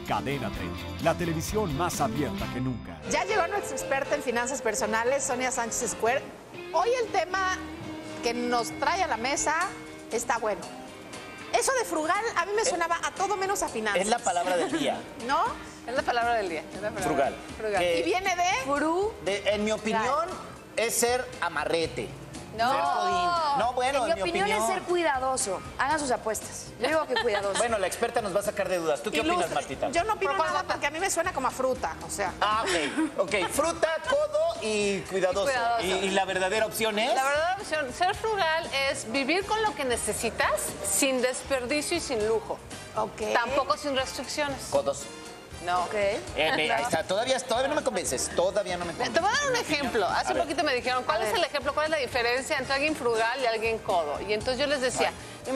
Cadena 30, la televisión más abierta que nunca. Ya llegó nuestra experta en finanzas personales, Sonia Sánchez Square. Hoy el tema que nos trae a la mesa está bueno. Eso de frugal a mí me sonaba a todo menos a finanzas. Es la palabra del día. ¿No? Es la palabra del día. Frugal. Y viene de... En mi opinión, es ser amarrete. No. Ser godín. No, bueno, en mi opinión es ser cuidadoso. Hagan sus apuestas. Yo digo que cuidadoso. Bueno, la experta nos va a sacar de dudas. ¿Tú qué opinas, Martita? Yo no opino nada porque a mí me suena como a fruta, o sea. Ah, ok. Fruta, codo y cuidadoso. ¿Y la verdadera opción es? La verdadera opción, ser frugal es vivir con lo que necesitas sin desperdicio y sin lujo. Ok. Tampoco sin restricciones. Codos. No. Ok. Ahí está. Todavía no me convences. Todavía no me convences. Te voy a dar un ejemplo. Hace poquito me dijeron, ¿cuál es el ejemplo? ¿Cuál es la diferencia entre alguien frugal y alguien codo? Y entonces yo les decía,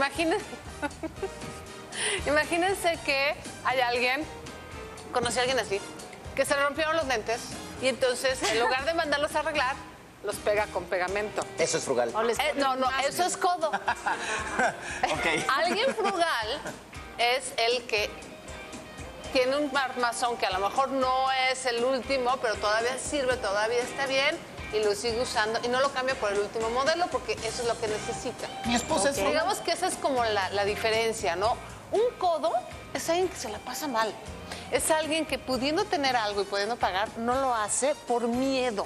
imagínense que hay alguien, conocí a alguien así, que se le rompieron los lentes y entonces en lugar de mandarlos a arreglar, los pega con pegamento. Eso es frugal. No, eso es codo. Ok. Alguien frugal es el que tiene un armazón que a lo mejor no es el último, pero todavía sirve, todavía está bien y lo sigue usando y no lo cambia por el último modelo porque eso es lo que necesita. Mi esposa es frugal. Digamos que esa es como la diferencia, ¿no? Un codo es alguien que se la pasa mal. Es alguien que pudiendo tener algo y pudiendo pagar, no lo hace por miedo.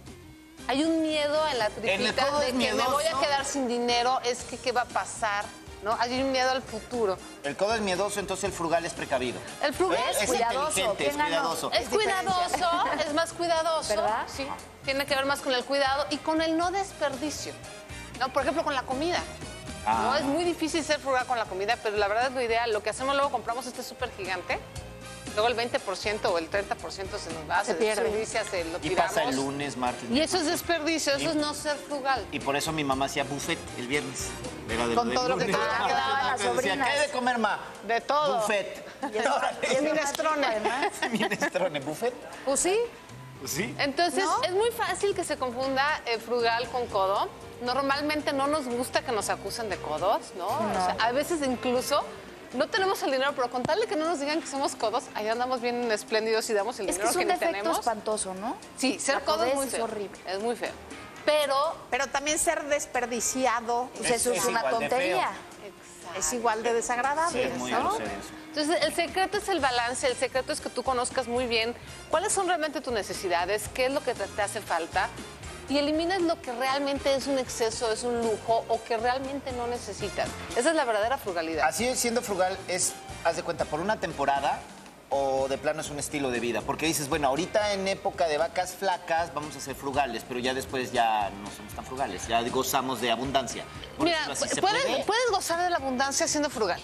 Hay un miedo en la tripita de que me voy a quedar sin dinero, es que qué va a pasar, ¿no? Hay un miedo al futuro. El codo es miedoso, entonces el frugal es precavido. El frugal es cuidadoso. inteligente, es cuidadoso. Es cuidadoso, es más cuidadoso. ¿Verdad? Sí, tiene que ver más con el cuidado y con el no desperdicio. ¿No? Por ejemplo, con la comida. ¿No? Es muy difícil ser frugal con la comida, pero la verdad es lo ideal. Lo que hacemos luego, compramos este súper gigante, luego el 20% o el 30% se nos va, se pierde. Se lo tiramos. Y pasa el lunes, martes. Y eso es desperdicio, eso es no ser frugal. Y por eso mi mamá hacía buffet el viernes. Con todo lo que te quedaban las Decía, sobrinas. ¿qué hay de comer, ma? De todo. Buffet. Y el minestrone, además. Minestrone, buffet. Pues sí. Sí. Entonces, es muy fácil que se confunda frugal con codo. Normalmente no nos gusta que nos acusen de codos, ¿no? O sea, a veces incluso no tenemos el dinero, pero con tal de que no nos digan que somos codos, ahí andamos bien espléndidos y damos el Es que dinero es un que defecto tenemos. espantoso, ¿no? Sí, ser La codo es muy codez feo. es horrible. Es muy feo. Pero también ser desperdiciado Pues eso es una igual de tontería. es igual de desagradable, Es muy ¿no? grosero eso. Entonces, el secreto es el balance, el secreto es que tú conozcas muy bien cuáles son realmente tus necesidades, qué es lo que te hace falta y elimines lo que realmente es un exceso, es un lujo o que realmente no necesitas. Esa es la verdadera frugalidad. Así siendo frugal es, haz de cuenta, por una temporada o de plano es un estilo de vida. Porque dices, bueno, ahorita en época de vacas flacas vamos a ser frugales, pero ya después ya no somos tan frugales, ya gozamos de abundancia. Por Mira, decirlo así, ¿se puede? puedes gozar de la abundancia siendo frugal.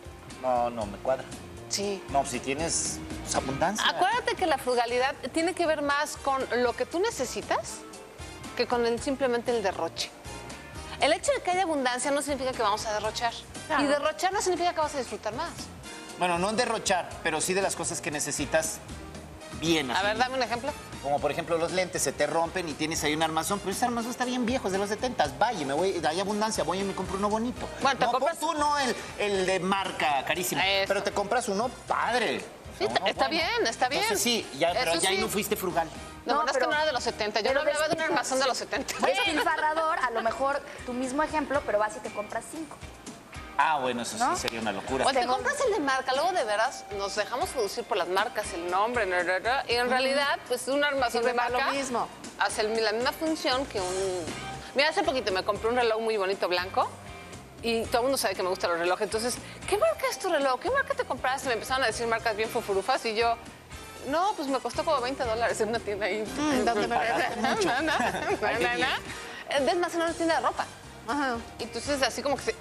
No me cuadra. Sí. No, si tienes pues, abundancia. Acuérdate que la frugalidad tiene que ver más con lo que tú necesitas que con simplemente el derroche. El hecho de que haya abundancia no significa que vamos a derrochar. Claro. Y derrochar no significa que vas a disfrutar más. Bueno, no en derrochar, pero sí de las cosas que necesitas bien. A así. ver, dame un ejemplo. Como por ejemplo los lentes se te rompen y tienes ahí un armazón, pero ese armazón está bien viejo, es de los 70s. Vaya, hay abundancia, voy y me compro uno bonito. Bueno, ¿te no, compras? tú no el de marca carísimo, Eso. pero te compras uno padre. Sí, Uno está bueno. bien, está bien. Entonces sí, pero Eso ya ahí sí. no fuiste frugal. No, No, es que pero- no era de los 70. Yo pero no hablaba de un despilfarrador. armazón de los 70. Despilfarrador, a lo mejor tu mismo ejemplo, pero vas y te compras 5. Ah, bueno, eso ¿No? sí sería una locura. O te compras el de marca, luego de veras nos dejamos seducir por las marcas, el nombre, y en realidad, pues un armazón Sirve de para marca lo mismo. hace la misma función que un... Mira, hace poquito me compré un reloj muy bonito blanco y todo el mundo sabe que me gustan los relojes. Entonces, ¿qué marca es tu reloj? ¿Qué marca te compraste? Me empezaron a decir marcas bien fufurufas y yo... No, pues me costó como $20 en una tienda ahí. ¿Dónde me Pagaste mucho. Ay, qué bien. Es más, en una tienda de ropa. Ajá. Entonces, así como que...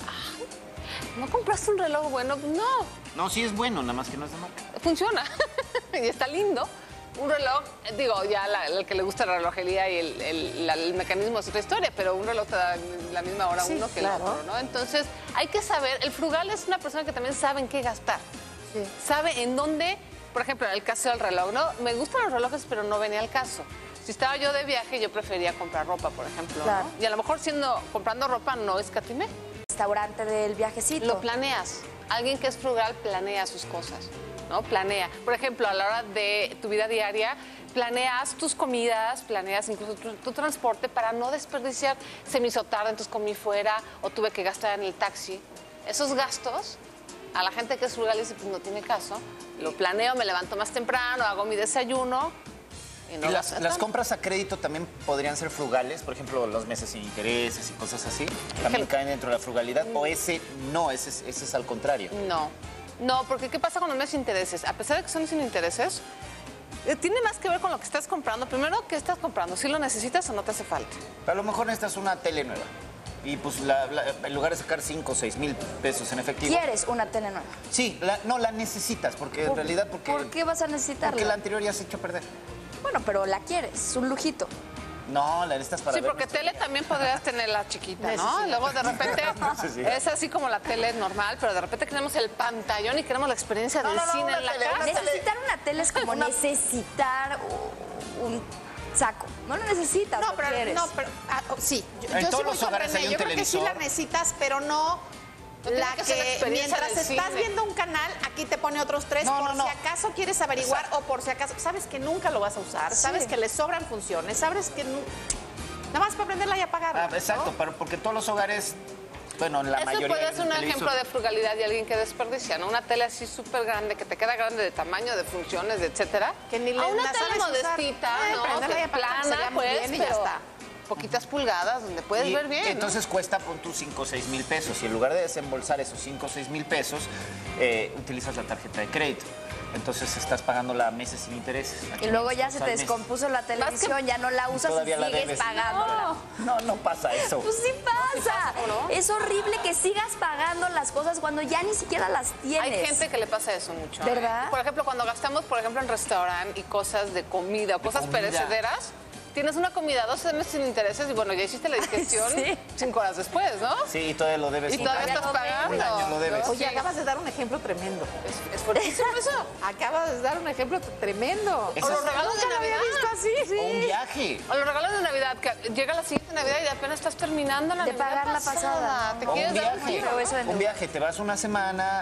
¿No compraste un reloj bueno? No, No, sí es bueno, nada más que no es de marca. funciona y está lindo. Un reloj, digo, ya el que le gusta la relojería y el mecanismo es otra historia, pero un reloj te da la misma hora Sí, uno que claro. el otro, ¿no? Entonces, hay que saber, el frugal es una persona que también sabe en qué gastar. Sí. Sabe en dónde, por ejemplo, en el caso del reloj, ¿no? Me gustan los relojes, pero no venía al caso. Si estaba yo de viaje, yo prefería comprar ropa, por ejemplo, Claro. ¿no? Y a lo mejor comprando ropa no escatimé. Restaurante del viajecito. Lo planeas. Alguien que es frugal planea sus cosas. ¿no? Planea. Por ejemplo, a la hora de tu vida diaria, planeas tus comidas, planeas incluso tu transporte para no desperdiciar. Se me hizo tarde, entonces comí fuera o tuve que gastar en el taxi. Esos gastos, a la gente que es frugal dice, pues no tiene caso. Lo planeo, me levanto más temprano, hago mi desayuno. Y no ¿Y gasto las tanto. compras a crédito también podrían ser frugales? Por ejemplo, los meses sin intereses y cosas así. ¿También caen dentro de la frugalidad? ¿O ese no, ese es al contrario? No, porque ¿qué pasa con los meses sin intereses? A pesar de que son sin intereses, tiene más que ver con lo que estás comprando. Primero, ¿qué estás comprando? ¿Si lo necesitas o no te hace falta? A lo mejor necesitas una tele nueva. Y pues en lugar de sacar 5 o 6 mil pesos en efectivo. ¿Quieres una tele nueva? Sí, no la necesitas, porque en realidad... ¿Por qué vas a necesitarla? Porque la anterior ya se echó a perder. Bueno, pero la quieres, es un lujito. No, la necesitas para Sí, ver porque nuestra tele vida. también podrías tenerla chiquita, ¿no? Luego de repente es así como la tele normal, pero de repente queremos el pantallón y queremos la experiencia del cine una en la tele, casa. una tele. Necesitar una tele es como necesitar un saco. No lo necesitas, No, lo quieres. sí. En Yo todos sí voy los con hogares René. hay un Yo creo que sí televisor. la necesitas, pero no tiene la que ser la que experiencia mientras del estás cine. viendo un canal, aquí te pone otros 3 No, por no, si no. acaso quieres averiguar o por si acaso sabes que nunca lo vas a usar, sabes que le sobran funciones, sabes que nada más para prenderla y apagarla. Exacto, porque todos los hogares, bueno, en la Eso mayoría... puede del ser un televisor. ejemplo de frugalidad de alguien que desperdicia, ¿no? Una tele así súper grande, que te queda grande de tamaño, de funciones, de etcétera. Que ni le a una la tele sabes usar. modestita, Prenderla y ¿no? apagarla, Plana, sería muy pues, bien y ya pero está. poquitas pulgadas, donde puedes Y ver bien, ¿no? entonces cuesta, pon tus 5 o 6 mil pesos. Y en lugar de desembolsar esos 5 o 6 mil pesos, utilizas la tarjeta de crédito. Entonces estás pagándola a meses sin intereses. Y luego ya se te al mes. descompuso la televisión, ya no la usas y Todavía la sigues debes. pagándola. No pasa eso. Pues sí pasa. ¿o no? Es horrible que sigas pagando las cosas cuando ya ni siquiera las tienes. Hay gente que le pasa eso mucho. ¿Verdad? Por ejemplo, cuando gastamos, por ejemplo, en restaurante y cosas de comida o cosas comida. perecederas, tienes una comida 12 meses sin intereses y bueno, ya hiciste la digestión Sí. 5 horas después, ¿no? Sí, y todavía lo debes. Y todavía estás pagando. Un año lo debes. Oye, Sí. acabas de dar un ejemplo tremendo. Es fuertísimo eso. Acabas de dar un ejemplo tremendo. Eso O los es- regalos de Nunca lo había Navidad. visto así. O un viaje. O los regalos de Navidad, que llega la siguiente Navidad y apenas estás terminando la De Navidad pagar la pasada, Te ¿no? O quieres un dar un viaje. giro. Pero eso de Un viaje, te vas una semana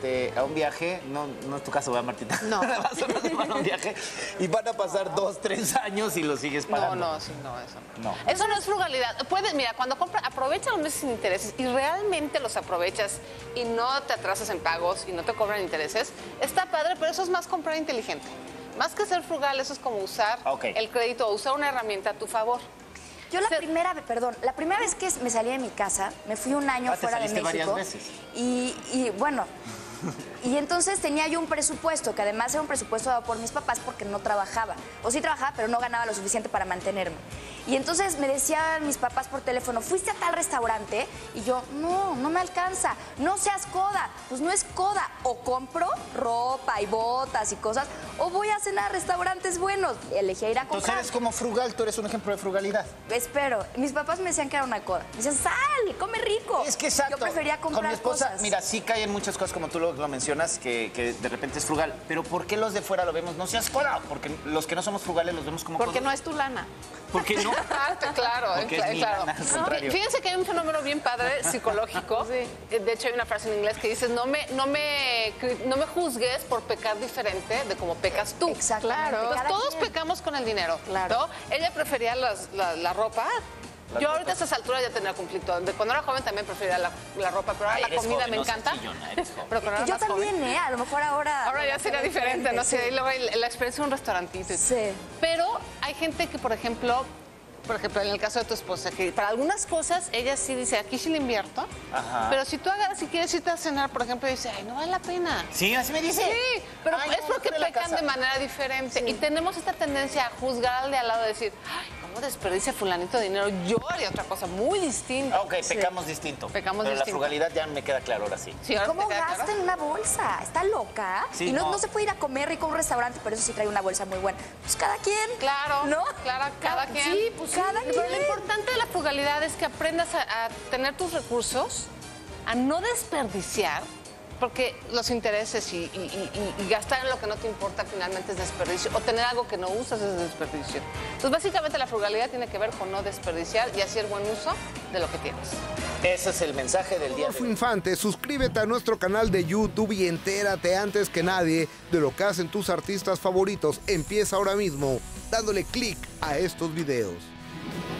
a un viaje, no es tu caso, ¿verdad, Martita? No. Te vas una semana a un viaje y van a pasar 2, 3 años y lo sigues pagando. No, eso no. No. Eso no es frugalidad. Mira, cuando compras, aprovecha los meses sin intereses y realmente los aprovechas y no te atrasas en pagos y no te cobran intereses, está padre, pero eso es más comprar inteligente. Más que ser frugal, eso es como usar Ok. el crédito o usar una herramienta a tu favor. Yo la Se- primera vez que me salí de mi casa, me fui un año Ah, te fuera de saliste México. varias veces. Y bueno, y entonces tenía yo un presupuesto, que además era un presupuesto dado por mis papás porque no trabajaba. O sí trabajaba, pero no ganaba lo suficiente para mantenerme. Y entonces me decían mis papás por teléfono, ¿fuiste a tal restaurante? Y yo, no me alcanza. No seas coda. Pues no es coda. O compro ropa y botas y cosas, o voy a cenar a restaurantes buenos. Elegí ir a Entonces comprar. eres como frugal, tú eres un ejemplo de frugalidad. Espero. Mis papás me decían que era una coda. Me decían, sal, come rico. Es que exacto. Yo prefería comprar Con mi esposa, cosas. mira, sí caen muchas cosas como tú lo mencionas, que de repente es frugal. Pero ¿por qué los de fuera lo vemos? No seas coda, porque los que no somos frugales los vemos como Porque codos. no es tu lana. ¿Por qué no? Claro, Porque es mi claro. lana, al contrario. Fíjense que hay un fenómeno bien padre psicológico. De hecho, hay una frase en inglés que dice, no me juzgues por pecar diferente de como pecas tú. Exactamente. Claro. Pues Cada todos quien. pecamos con el dinero. Claro. ¿no? Ella prefería la ropa. Yo ahorita a estas alturas ya tenía conflicto. De cuando era joven también prefería la ropa, pero ahora la Eres comida joven, me no encanta. seas chillona, eres joven. Pero cuando era Yo más joven- también, ¿eh? A lo mejor ahora... Ahora ya sería diferente, no sé, sí. y luego la experiencia de un restaurantito. Sí. Pero hay gente que, por ejemplo, en el caso de tu esposa, que para algunas cosas ella sí dice, aquí sí le invierto, Ajá. pero si tú agarras y quieres irte a cenar, por ejemplo, dice, ay, no vale la pena. Sí, así me dice. Sí, pero Ay, es no, porque mejor en la pecan casa. de manera diferente. Y tenemos esta tendencia a juzgar al de al lado, de decir, ay, ¿cómo desperdicia fulanito de dinero? Yo haría otra cosa muy distinta. Ok, pecamos distinto. Pecamos pero distinto. la frugalidad ya me queda claro ahora sí. Sí, ahora ¿Cómo te queda claro. gasta en una bolsa? ¿Está loca? Sí, y no, no. no se puede ir a comer rico a un restaurante, pero eso sí trae una bolsa muy buena. Pues cada quien. Claro, ¿No? claro, cada quien. Sí, pues cada Pero lo quien. importante de la frugalidad es que aprendas a tener tus recursos, a no desperdiciar, Porque los intereses y gastar en lo que no te importa finalmente es desperdicio. O tener algo que no usas es desperdicio. Entonces, básicamente la frugalidad tiene que ver con no desperdiciar y hacer buen uso de lo que tienes. Ese es el mensaje del día de Rodolfo hoy. Infante, suscríbete a nuestro canal de YouTube y entérate antes que nadie de lo que hacen tus artistas favoritos. Empieza ahora mismo dándole clic a estos videos.